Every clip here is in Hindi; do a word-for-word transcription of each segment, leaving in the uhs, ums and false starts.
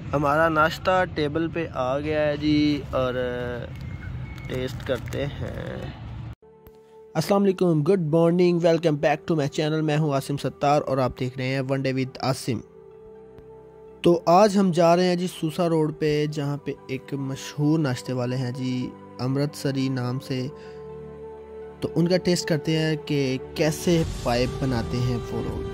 हमारा नाश्ता टेबल पे आ गया है जी और टेस्ट करते हैं। अस्सलाम वालेकुम, good morning, welcome back to my channel. मैं हूं आसिम सत्तार और आप देख रहे हैं वन डे विद आसिम। तो आज हम जा रहे हैं जी सूसा रोड पे, जहां पे एक मशहूर नाश्ते वाले हैं जी, अमृतसरी नाम से। तो उनका टेस्ट करते हैं कि कैसे पाइप बनाते हैं वो लोग।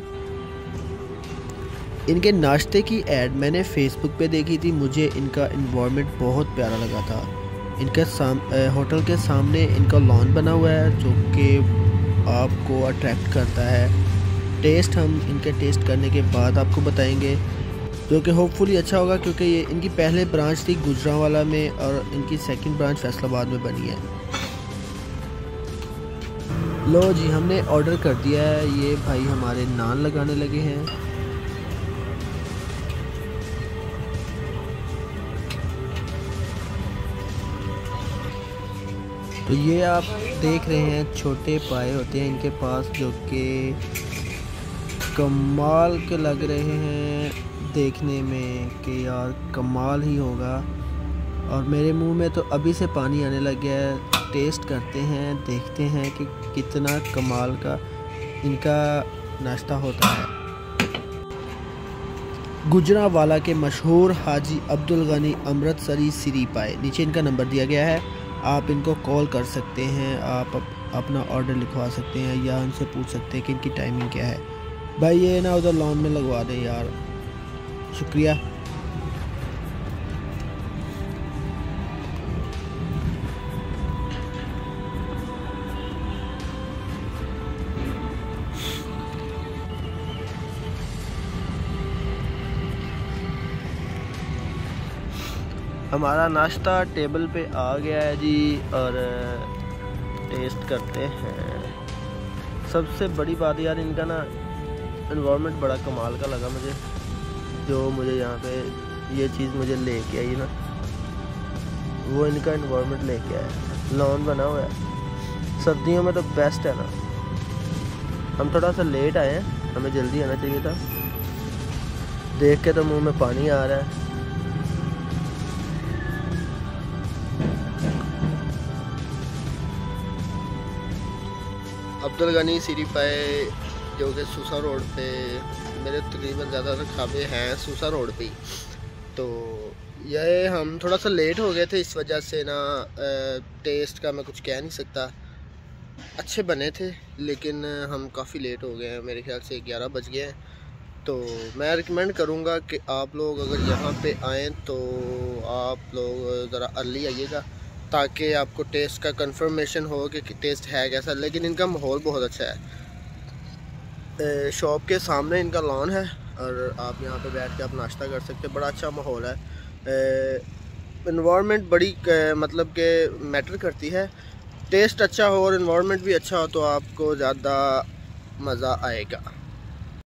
इनके नाश्ते की ऐड मैंने फेसबुक पे देखी थी, मुझे इनका इन्वायरमेंट बहुत प्यारा लगा था। इनके साम होटल के सामने इनका लॉन बना हुआ है जो कि आपको अट्रैक्ट करता है। टेस्ट हम इनके टेस्ट करने के बाद आपको बताएंगे, जो कि होपफुली अच्छा होगा, क्योंकि ये इनकी पहले ब्रांच थी गुजरांवाला में और इनकी सेकंड ब्रांच फैसलाबाद में बनी है। लो जी, हमने ऑर्डर कर दिया है। ये भाई हमारे नान लगाने लगे हैं। तो ये आप देख रहे हैं छोटे पाए होते हैं इनके पास, जो कि कमाल के लग रहे हैं देखने में कि यार कमाल ही होगा। और मेरे मुंह में तो अभी से पानी आने लग गया है। टेस्ट करते हैं, देखते हैं कि कितना कमाल का इनका नाश्ता होता है। गुजरांवाला के मशहूर हाजी अब्दुल गनी अमृतसरी सिरी पाए, नीचे इनका नंबर दिया गया है। आप इनको कॉल कर सकते हैं, आप अप, अपना ऑर्डर लिखवा सकते हैं या उनसे पूछ सकते हैं कि इनकी टाइमिंग क्या है। भाई ये ना उधर लॉन में लगवा दें यार, शुक्रिया। हमारा नाश्ता टेबल पे आ गया है जी और टेस्ट करते हैं। सबसे बड़ी बात यार, इनका ना एनवायरनमेंट बड़ा कमाल का लगा मुझे। जो मुझे यहाँ पे ये चीज़ मुझे लेके आई ना, वो इनका एनवायरनमेंट लेके आया। लॉन बना हुआ है, सर्दियों में तो बेस्ट है ना। हम थोड़ा सा लेट आए हैं, हमें जल्दी आना चाहिए था। देख के तो मुंह में पानी आ रहा है। अब्दुल गनी सिरी पाए, जो कि सूसा रोड पे, मेरे तकरीबन ज़्यादातर खाबे हैं सूसा रोड पे ही। तो ये हम थोड़ा सा लेट हो गए थे, इस वजह से ना टेस्ट का मैं कुछ कह नहीं सकता। अच्छे बने थे लेकिन हम काफ़ी लेट हो गए हैं, मेरे ख्याल से ग्यारह बज गए हैं। तो मैं रिकमेंड करूँगा कि आप लोग अगर यहाँ पे आएँ तो आप लोग ज़रा अर्ली आइएगा, ताकि आपको टेस्ट का कंफर्मेशन हो कि टेस्ट है कैसा। लेकिन इनका माहौल बहुत अच्छा है। शॉप के सामने इनका लॉन है और आप यहाँ पे बैठ के आप नाश्ता कर सकते हैं। बड़ा अच्छा माहौल है। इन्वायरमेंट बड़ी मतलब के मैटर करती है। टेस्ट अच्छा हो और इन्वायरमेंट भी अच्छा हो तो आपको ज़्यादा मज़ा आएगा।